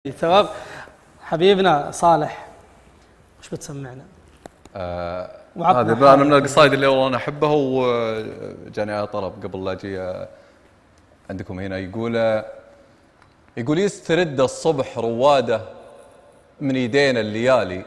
ثواب. حبيبنا صالح وش بتسمعنا؟ هذا انا من القصايد اللي والله انا احبها، وجاني على طلب قبل لا اجي عندكم هنا. يقول يسترد الصبح رواده من يدينا الليالي،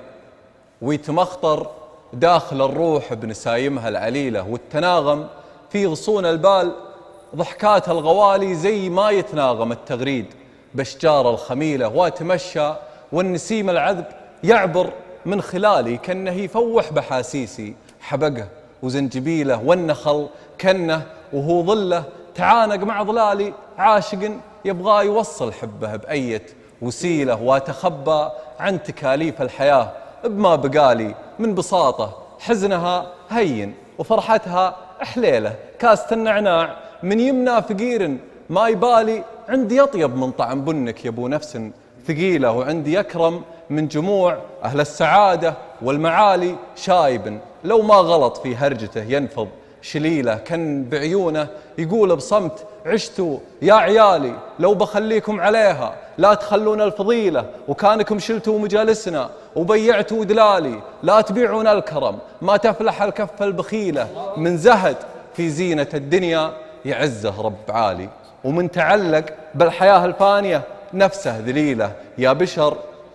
ويتمخطر داخل الروح بنسايمها العليله، والتناغم في غصون البال ضحكات الغوالي زي ما يتناغم التغريد باشجار الخميله، واتمشى والنسيم العذب يعبر من خلالي كأنه يفوح بحاسيسي حبقه وزنجبيله، والنخل كنه وهو ظله تعانق مع ظلالي، عاشق يبغى يوصل حبه بأية وسيله، واتخبى عن تكاليف الحياة بما بقالي من بساطة، حزنها هين وفرحتها حليله، كاسة النعناع من يمنى فقير ما يبالي، عندي أطيب من طعم بنك يا ابو نفس ثقيله، وعندي أكرم من جموع أهل السعادة والمعالي، شايب لو ما غلط في هرجته ينفض شليله، كان بعيونه يقول بصمت عشتوا يا عيالي لو بخليكم عليها لا تخلون الفضيلة، وكانكم شلتوا مجالسنا وبيعتوا دلالي، لا تبيعون الكرم ما تفلح الكف البخيلة، من زهد في زينة الدنيا يعزه رب عالي، ومن تعلق بالحياة الفانية نفسه ذليلة، يا بشر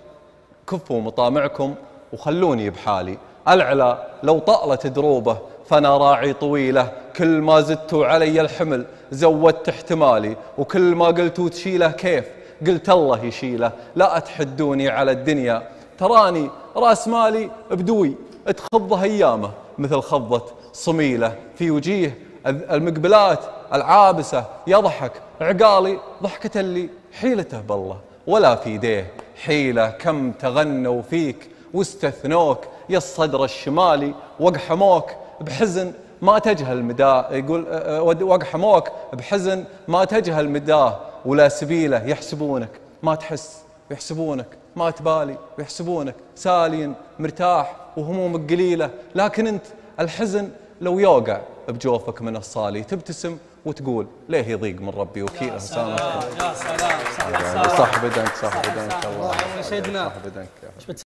كفوا مطامعكم وخلوني بحالي، العلا لو طالت دروبه فانا راعي طويله، كل ما زدتوا علي الحمل زودت احتمالي، وكل ما قلتوا تشيله كيف قلت الله يشيله، لا تحدوني على الدنيا تراني راس مالي بدوي، تخضه ايامه مثل خضة صميله، في وجيه المقبلات العابسه يضحك عقالي ضحكة اللي حيلته بالله، ولا في يديه حيلة، كم تغنوا فيك واستثنوك يا الصدر الشمالي، وقحموك بحزن ما تجهل مداه، يقول وقحموك بحزن ما تجهل مداه، ولا سبيله يحسبونك ما تحس، يحسبونك ما تبالي، ويحسبونك سالي مرتاح وهمومك قليلة، لكن انت الحزن لو يوقع بجوفك من الصالي تبتسم وتقول ليه يضيق من ربي وكيله سامحك. يا سلام صح بدنك صح بدنك الله سيدنا. صح بدنك.